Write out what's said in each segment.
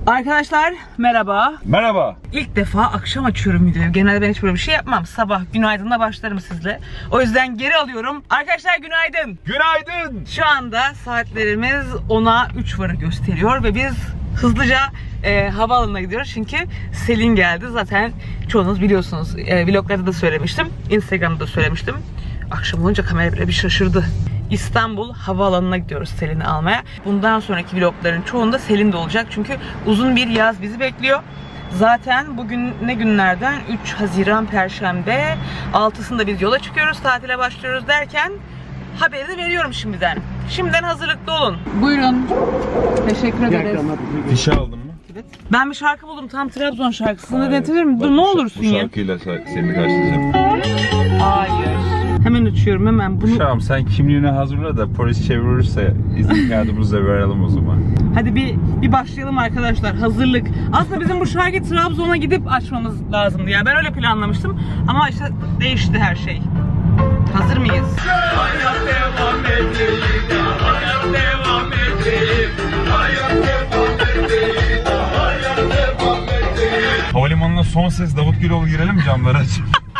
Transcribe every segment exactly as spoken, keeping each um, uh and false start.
Arkadaşlar merhaba. Merhaba. İlk defa akşam açıyorum videoyu. Genelde ben hiç böyle bir şey yapmam. Sabah günaydınla başlarım sizle. O yüzden geri alıyorum. Arkadaşlar günaydın. Günaydın. Şu anda saatlerimiz ona üç varı gösteriyor ve biz hızlıca e, havaalanına gidiyoruz çünkü Selin geldi. Zaten çoğunuz biliyorsunuz. E, vloglarda da söylemiştim. Instagram'da da söylemiştim. Akşam olunca kamera bile bir şaşırdı. İstanbul havaalanına gidiyoruz Selin'i almaya. Bundan sonraki vlogların çoğunda Selin de olacak. Çünkü uzun bir yaz bizi bekliyor. Zaten bugün ne günlerden? üç Haziran Perşembe. altısında biz yola çıkıyoruz. Tatile başlıyoruz derken haberi de veriyorum şimdiden. Şimdiden hazırlıklı olun. Buyurun. Teşekkür ederiz. Fişe aldın mı? Evet. Ben bir şarkı buldum. Tam Trabzon şarkısını dinletebilir miyim? Dur ne olursun ya. Bu şarkıyla seni karşılayacağım. Hayır. Hemen uçuyorum hemen. Bunu... Uşağım sen kimliğini hazırla da polis çevirirse izin kağıdımızı verelim o zaman. Hadi bir bir başlayalım arkadaşlar. Hazırlık. Aslında bizim bu şarkıyı Trabzon'a gidip açmamız lazımdı. Yani ben öyle planlamıştım. Ama işte değişti her şey. Hazır mıyız? Hayat devam edelim. Hayat devam edelim. Hayat devam edelim. Hayat devam edelim. Havalimanına son ses Davut Güloğlu girelim mi camları aç?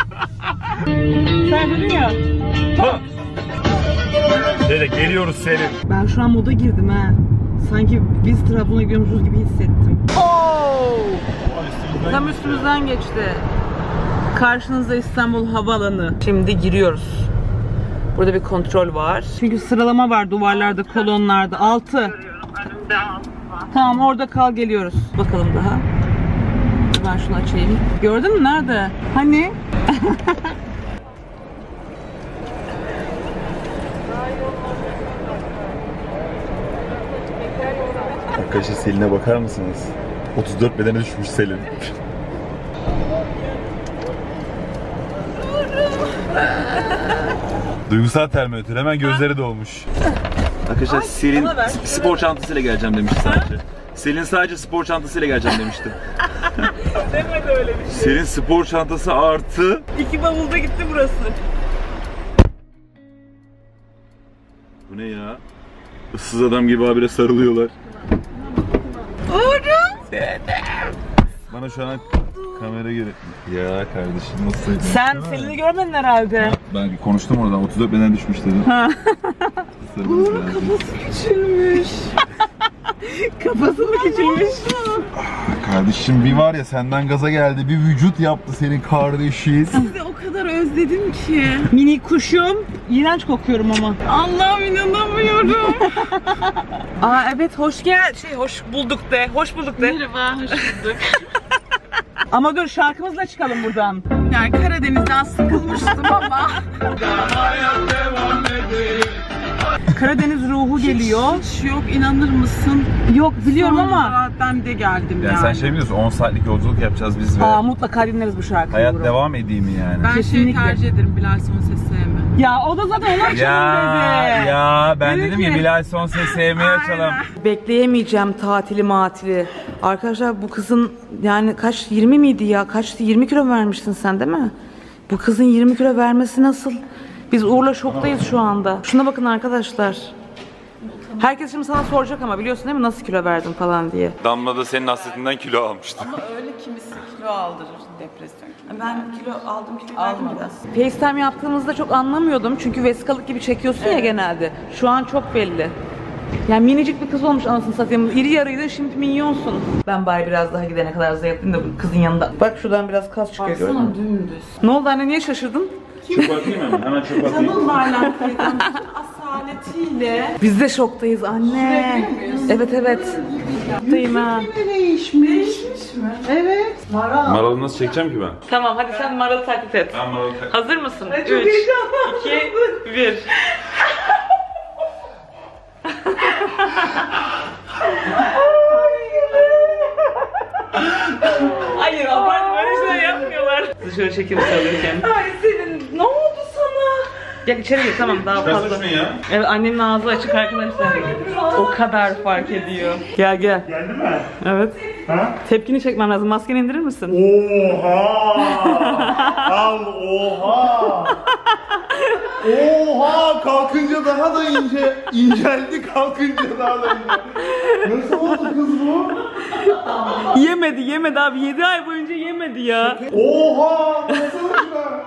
Sen dedin ya. Ha. Şöyle geliyoruz Selin. Ben şu an moda girdim ha. Sanki biz Trabzon'a gidiyormuşuz gibi hissettim. Oo! Tam üstümüzden geçti. Karşınızda İstanbul Havaalanı. Şimdi giriyoruz. Burada bir kontrol var. Çünkü sıralama var duvarlarda, kolonlarda. Altı. Tamam orada kal, geliyoruz. Bakalım daha. Ben şunu açayım. Gördün mü? Nerede? Hani? Arkadaşlar Selin'e bakar mısınız? otuz dört bedene düşmüş Selin. Duygusal termometre, hemen gözleri dolmuş. Arkadaşlar Ay, Selin bana ver. spor çantasıyla geleceğim demişti sadece. Selin sadece spor çantasıyla geleceğim demişti. Demedi öyle bir şey. Selin spor çantası artı... İki bavulda gitti burası. Bu ne ya? Issız adam gibi abire sarılıyorlar. Oğlum. Bana şu an kamera gerek. Ya kardeşim nasıl? Sen Selin'i görmedin herhalde. Ben konuştum oradan, otuz dört beden düşmüş dedim. Uğur kafası küçülmüş. Kafası mı küçülmüş? Ah, kardeşim bir var ya senden gaza geldi, bir vücut yaptı senin kardeşin. Sizi o kadar özledim ki. Mini kuşum. İğrenç kokuyorum ama. Allah'ım inanamıyorum. Aa evet hoş gel. Şey hoş bulduk de. Hoş bulduk de. Merhaba, hoş bulduk. Ama dur şarkımızla çıkalım buradan. Yani Karadeniz'den sıkılmıştım ama. Karadeniz ruhu geliyor. Hiç yok, inanır mısın? Yok biliyorum Sonra ama. ben de geldim Yani, yani. sen şey biliyorsun, on saatlik yolculuk yapacağız biz ve Aa mutlaka dinleriz bu şarkıyı. hayat Uğur'um. devam edeyim mi yani? Ben Kesinlikle. şey tercih ederim, Bilal Sonses sevme. Ya o da zaten onu açalım Ya dedi. ya ben Dedi dedim ki- ya Bilal son ses sevmeyi açalım. Bekleyemeyeceğim tatili matili. Arkadaşlar bu kızın yani kaç yirmi miydi ya? Kaçtı? yirmi kilo vermiştin sen değil mi? Bu kızın yirmi kilo vermesi nasıl? Biz Uğur'la şoktayız şu anda. Şuna bakın arkadaşlar. Herkes şimdi sana soracak ama biliyorsun değil mi nasıl kilo verdin falan diye. Damla da senin hasretinden kilo almıştı. Ama öyle kimisi kilo aldırır, depresyon. Ben kilo aldım kilo almadım. FaceTime yaptığımızda çok anlamıyordum çünkü vesikalık gibi çekiyorsun ya genelde. Şu an çok belli. Yani minicik bir kız olmuş anasını satayım. İri yarıydın şimdi minyonsun. Ben bari biraz daha gidene kadar zayıflayayım da bu kızın yanında. Bak şuradan biraz kas çıkıyor gördün mü? Dümdüz. Ne oldu anne niye şaşırdın? Çöp atayım hemen, hemen çöp atayım. Canım varlar kaydan asaletiyle. Biz de şoktayız anne. Evet evet. Şoktayım ha. Değişmiş. Değişmiş mi? Evet. Maral. Maralı nasıl çekeceğim ki ben? Tamam hadi sen Maral'ı taklit et. Ben maralı tak- Hazır mısın? üç, iki, bir. Hayır abartma öyle şey yapmıyorlar. Dışarı çekip çalırken. Ay senin ne oldu sana? Gel içeri gir tamam daha Çıkarsana fazla. şunu ya. Evet annemin ağzı açık arkadaşlar. O kadar fark ediyor. Gel gel. Geldi mi? Evet. Ha? Tepkini çekmem lazım. Maskeni indirir misin? Oha! Al oha! Oha, kalkınca daha da ince. İnceldi, kalkınca daha da ince. Nasıl oldu kız bu? Yemedi yemedi abi, yedi ay boyunca yemedi ya. Oha, nasıl oldu?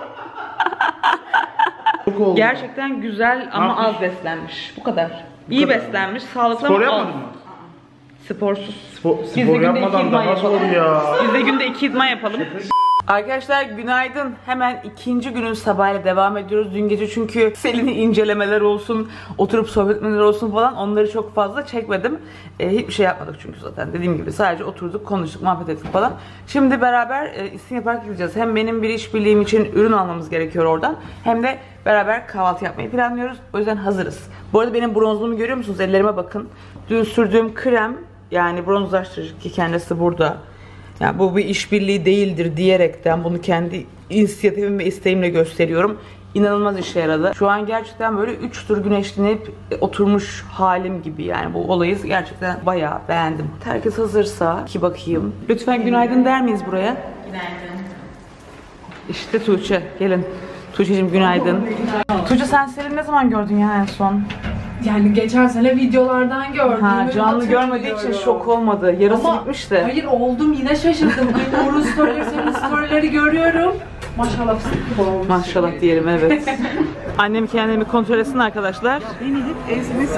Çok oldu. Gerçekten güzel ama az beslenmiş. Bu kadar. İyi beslenmiş, sağlıklı Spor ama az. yapmadın mı? Sporsuz. Spor, Biz de spor günde yapmadan iki idman daha zor yapalım. ya. Biz de günde iki idman yapalım. Arkadaşlar günaydın. Hemen ikinci günün sabahıyla devam ediyoruz. Dün gece çünkü Selin'in incelemeler olsun, oturup sohbet etmeler olsun falan, onları çok fazla çekmedim. Ee, hiçbir şey yapmadık çünkü zaten. Dediğim gibi sadece oturduk, konuştuk, muhabbet ettik falan. Şimdi beraber e, İstinye Park'a gideceğiz. Hem benim bir işbirliğim için ürün almamız gerekiyor oradan. Hem de beraber kahvaltı yapmayı planlıyoruz. O yüzden hazırız. Bu arada benim bronzluğumu görüyor musunuz? Ellerime bakın. Dün sürdüğüm krem, yani bronzlaştırıcı ki kendisi burada. Yani bu bir işbirliği değildir diyerekten bunu kendi inisiyatifim ve isteğimle gösteriyorum. İnanılmaz işe yaradı. Şu an gerçekten böyle üç tur güneşlenip oturmuş halim gibi, yani bu olayı gerçekten bayağı beğendim. Herkes hazırsa ki bakayım. Lütfen günaydın der miyiz buraya? Günaydın. İşte Tuğçe, gelin. Tuğçe'cim günaydın. Tuğçe, sen Selin'i ne zaman gördün ya en son? Yani geçen sene videolardan gördüm. Ha, canlı görmediği için şok olmadı. Yarısı Ama bitmişti. Hayır oldum, yine şaşırdım. Ay, Uğur'un storyleri, senin storyleri görüyorum. Maşallah sıkı olmuş. Maşallah diyelim, evet. Annem kendimi kontrol etsin arkadaşlar. Beni hep ezme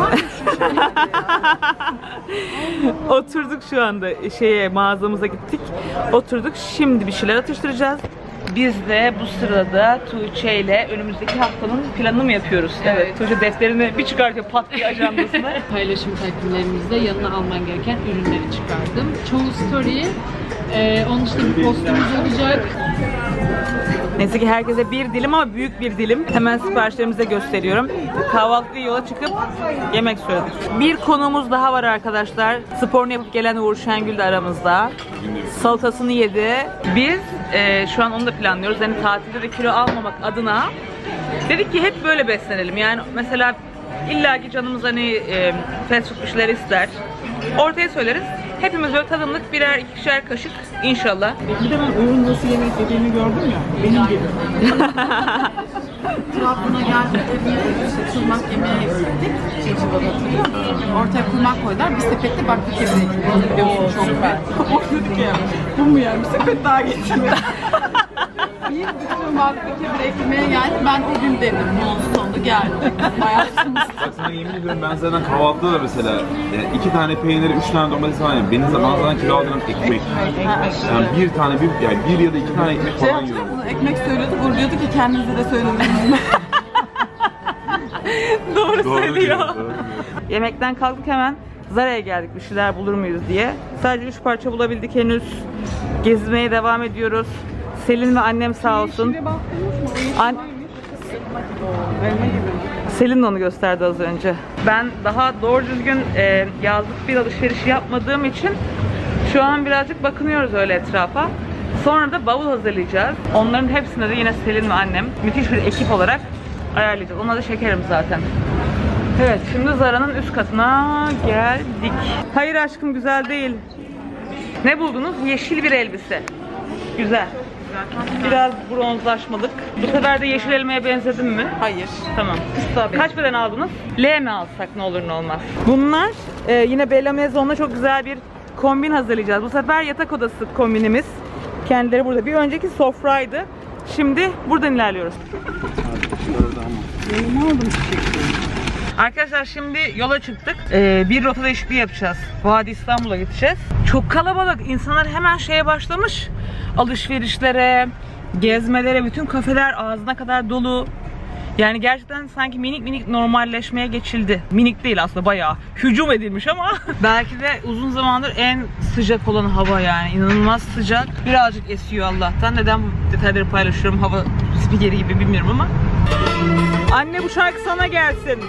Oturduk şu anda şeye, mağazamıza gittik. Oturduk, şimdi bir şeyler atıştıracağız. Biz de bu sırada Tuğçe ile önümüzdeki haftanın planını mı yapıyoruz? Evet. Tuğçe defterini bir çıkartıyor pat diye ajandasına. Paylaşım takvimlerimizde yanına alman gereken ürünleri çıkardım. Çoğu story, e, onun dışında bir postumuz olacak. Neyse ki herkese bir dilim ama büyük bir dilim. Hemen siparişlerimize gösteriyorum. Kahvaltıya yola çıkıp yemek söyledik. Bir konuğumuz daha var arkadaşlar. Sporunu yapıp gelen Uğur Şengül de aramızda. Salatasını yedi. Biz e, şu an onu da planlıyoruz. Yani tatilde de kilo almamak adına dedik ki hep böyle beslenelim. Yani mesela illaki canımız hani e, fast food bir şeyler ister. Ortaya söyleriz. Hepimiz böyle tadımlık birer ikişer kaşık inşallah. Bir de ben Uğur'un nasıl yemek yediğini gördüm ya. Benim gibi. Trabzon'a geldiğinde bir kurmak yemeğe gittik. Ortaya kurmak koydular. Bir sepette baktık yemeğe. Biliyorsun çok ben. O dedik ya. Bu mu yani? Bir sepet daha getirdi. Bir bütün baktık bir ekmeğe geldi. Ben o gün dedim. Yolun sonunda geldi. Hayatımız. Bak sana yemin ediyorum, ben zaten kahvaltıda da mesela yani iki tane peyniri, üç tane domates falan yiyorum. Benim zaten zaten kilo aldığım ekmek. Yani bir tane, bir, yani bir ya da iki tane ekmek Şey falan hatırlıyor yiyorum. musun? Ekmek söylüyorduk. Uğur diyordu ki kendinize de söylemeniz. Doğru, Doğru söylüyor. diyor, doğru diyor. Yemekten kalktık, hemen Zara'ya geldik bir şeyler bulur muyuz diye. Sadece üç parça bulabildik henüz. Gezmeye devam ediyoruz. Selin ve annem sağ olsun. An Selin de onu gösterdi az önce. Ben daha doğru düzgün e, yazlık bir alışveriş yapmadığım için şu an birazcık bakınıyoruz öyle etrafa. Sonra da bavul hazırlayacağız. Onların hepsine de yine Selin ve annem müthiş bir ekip olarak ayarlayacağız. Onları da şekerim zaten. Evet, şimdi Zara'nın üst katına geldik. Hayır aşkım, güzel değil. Ne buldunuz? Yeşil bir elbise. Güzel. Biraz bronzlaşmalık. Bu sefer de yeşil elmaya benzedim mi? Hayır. Tamam. Kaç beden aldınız? L mi alsak ne olur ne olmaz. Bunlar e, yine Bella Maison'la çok güzel bir kombin hazırlayacağız. Bu sefer yatak odası kombinimiz. Kendileri burada. Bir önceki sofraydı. Şimdi buradan ilerliyoruz. Arkadaşlar şimdi yola çıktık. Ee, bir rota değişikliği yapacağız. Vadi İstanbul'a gideceğiz. Çok kalabalık. İnsanlar hemen şeye başlamış. Alışverişlere, gezmelere, bütün kafeler ağzına kadar dolu. Yani gerçekten sanki minik minik normalleşmeye geçildi. Minik değil aslında, bayağı hücum edilmiş ama belki de uzun zamandır en sıcak olan hava, yani inanılmaz sıcak. Birazcık esiyor Allah'tan. Neden bu detayları paylaşıyorum hava spikeri gibi bilmiyorum ama. Anne, bu şarkı sana gelsin.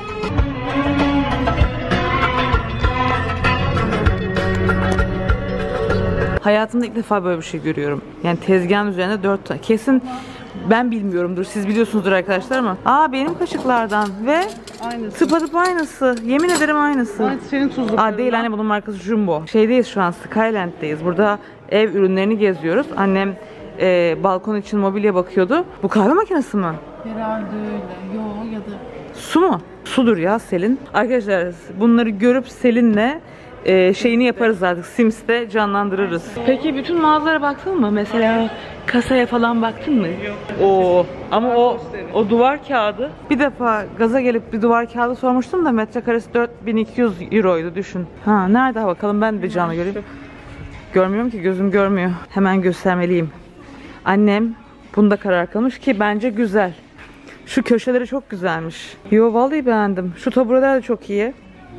Hayatımda ilk defa böyle bir şey görüyorum. Yani tezgahın üzerinde dört tane. Kesin ben bilmiyorumdur. Siz biliyorsunuzdur arkadaşlar ama. Aa, benim kaşıklardan ve Aynısı. tıpatıp aynısı. Yemin ederim aynısı. Aynı senin tuzluklarından. Aa, değil anne, bunun markası Jumbo. Şeydeyiz şu an, Skyland'deyiz. Burada ev ürünlerini geziyoruz. Annem e, balkon için mobilya bakıyordu. Bu kahve makinesi mi? Herhalde öyle. Yo ya da Su mu? Sudur ya Selin. Arkadaşlar bunları görüp Selin'le e, şeyini yaparız artık. Sims'te canlandırırız. Peki bütün mağazalara baktın mı? Mesela kasaya falan baktın mı? Oo, ama o o duvar kağıdı. Bir defa gaza gelip bir duvar kağıdı sormuştum da metrekaresi dört bin iki yüz euroydu düşün. Ha nerede bakalım, ben bir canlı göreyim. Görmüyorum ki, gözüm görmüyor. Hemen göstermeliyim. Annem bunda karar kılmış ki bence güzel. Şu köşeleri çok güzelmiş. Yo vallahi beğendim. Şu tabureler de çok iyi.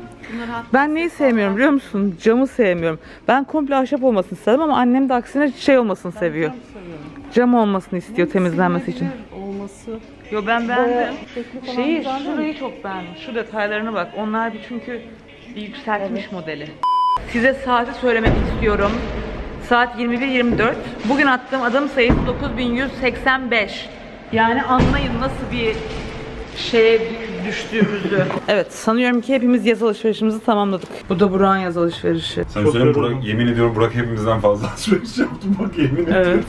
Ben neyi sevmiyorum biliyor musun? Camı sevmiyorum. Ben komple ahşap olmasını istedim ama annem de aksine şey olmasını seviyor. Cam olmasını istiyor temizlenmesi için. olması. Yo ben beğendim. Şeyi, şurayı çok beğendim. Şu detaylarına bak. Onlar bir çünkü bir yükseltmiş modeli. Size saati söylemek istiyorum. Saat yirmi bir yirmi dört. Bugün attığım adım sayısı dokuz bin yüz seksen beş. Yani anlayın nasıl bir şeye düştüğümüzü. Evet, sanıyorum ki hepimiz yaz alışverişimizi tamamladık. Bu da Burak'ın yaz alışverişi. Sen söyleyeyim Burak, yemin ediyorum Burak hepimizden fazla alışveriş yaptım bak, yemin ediyorum.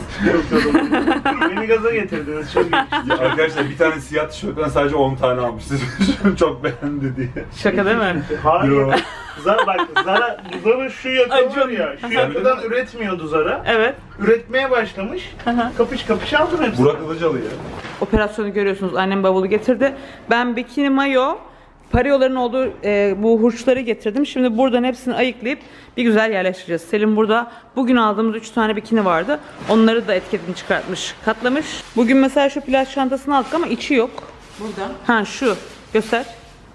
Evet. Beni gaza getirdiniz çok iyi. Ya arkadaşlar bir tane siyah tişörtten sadece on tane almıştım. Çok beğendi diye. Şaka değil mi? Hayır. Yo. Zara bak, Zara, Zara şu yaka var ya, şu yakadan üretmiyordu Zara. Evet. Üretmeye başlamış. Kapış kapış aldım hepsini. Burak Ilıcalı ya. Operasyonu görüyorsunuz. Annem bavulu getirdi. Ben bikini mayo, parioların olduğu e, bu hurçları getirdim. Şimdi buradan hepsini ayıklayıp bir güzel yerleştireceğiz. Selim burada bugün aldığımız üç tane bikini vardı. Onları da etiketini çıkartmış, katlamış. Bugün mesela şu plaj çantasını aldık ama içi yok. Burada. Ha şu. Göster.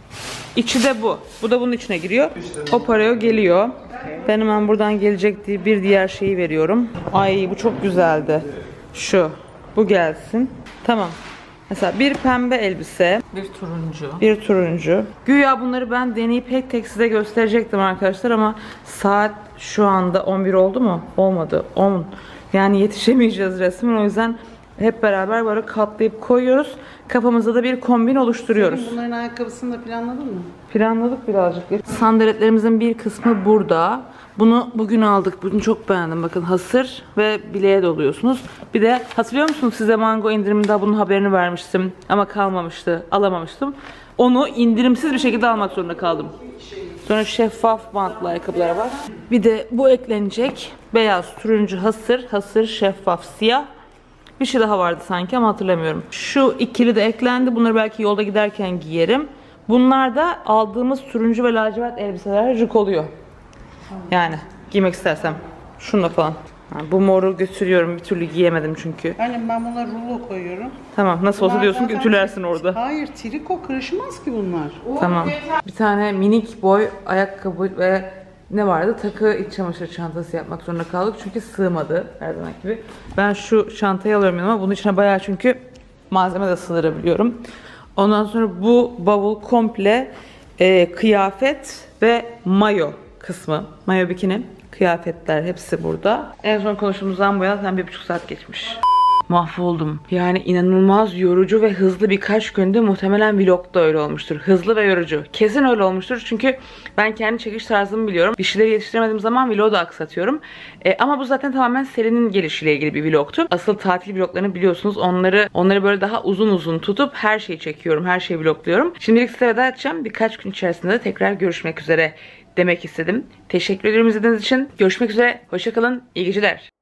İçi de bu. Bu da bunun içine giriyor. O paraya geliyor. Ben hemen buradan gelecek diye bir diğer şeyi veriyorum. Ay bu çok güzeldi. Şu. Bu gelsin. Tamam. Mesela bir pembe elbise. Bir turuncu. Bir turuncu. Güya bunları ben deneyip tek tek size gösterecektim arkadaşlar ama saat şu anda on bir oldu mu? Olmadı. on. Yani yetişemeyeceğiz resmen. O yüzden hep beraber böyle katlayıp koyuyoruz. Kafamızda da bir kombin oluşturuyoruz. Bunların ayakkabısını da planladın mı? Planladık birazcık. Sandaletlerimizin bir kısmı burada. Bunu bugün aldık. Bunu çok beğendim. Bakın hasır ve bileğe doluyorsunuz. Bir de hatırlıyor musunuz, size mango indiriminde bunun haberini vermiştim. Ama kalmamıştı. Alamamıştım. Onu indirimsiz bir şekilde almak zorunda kaldım. Sonra şeffaf bantlı ayakkabılar var. Bir de bu eklenecek. Beyaz, turuncu, hasır, hasır, şeffaf, siyah. Bir şey daha vardı sanki ama hatırlamıyorum. Şu ikili de eklendi. Bunları belki yolda giderken giyerim. Bunlar da aldığımız turuncu ve lacivert elbiseler jük oluyor. Yani giymek istersem. Şununla falan. Ha, bu moru götürüyorum. Bir türlü giyemedim çünkü. Annem ben buna rulo koyuyorum. Tamam, nasıl olsa Bunlar diyorsun zaten- götürlersin orada. Hayır, triko kırışmaz ki bunlar. Tamam. Bir tane minik boy ayakkabı ve ne vardı? Takı iç çamaşır çantası yapmak zorunda kaldık. Çünkü sığmadı her zaman gibi. Ben şu çantayı alıyorum yanıma. Bunun içine bayağı çünkü malzeme de sığdırabiliyorum. Ondan sonra bu bavul komple e, kıyafet ve mayo kısmı. Mayo bikini, kıyafetler hepsi burada. En son konuştuğumuzdan bu yana tam bir buçuk saat geçmiş. Mahvoldum. Yani inanılmaz yorucu ve hızlı birkaç gündü. Muhtemelen vlog da öyle olmuştur. Hızlı ve yorucu. Kesin öyle olmuştur. Çünkü ben kendi çekiş tarzımı biliyorum. Bir şeyleri yetiştiremediğim zaman vlogu da aksatıyorum. E, ama bu zaten tamamen Selin'in gelişiyle ilgili bir vlogtu. Asıl tatil vloglarını biliyorsunuz. Onları onları böyle daha uzun uzun tutup her şeyi çekiyorum. Her şeyi vlogluyorum. Şimdilik size veda edeceğim. Birkaç gün içerisinde de tekrar görüşmek üzere demek istedim. Teşekkür ederim izlediğiniz için. Görüşmek üzere. Hoşça kalın. İyi geceler.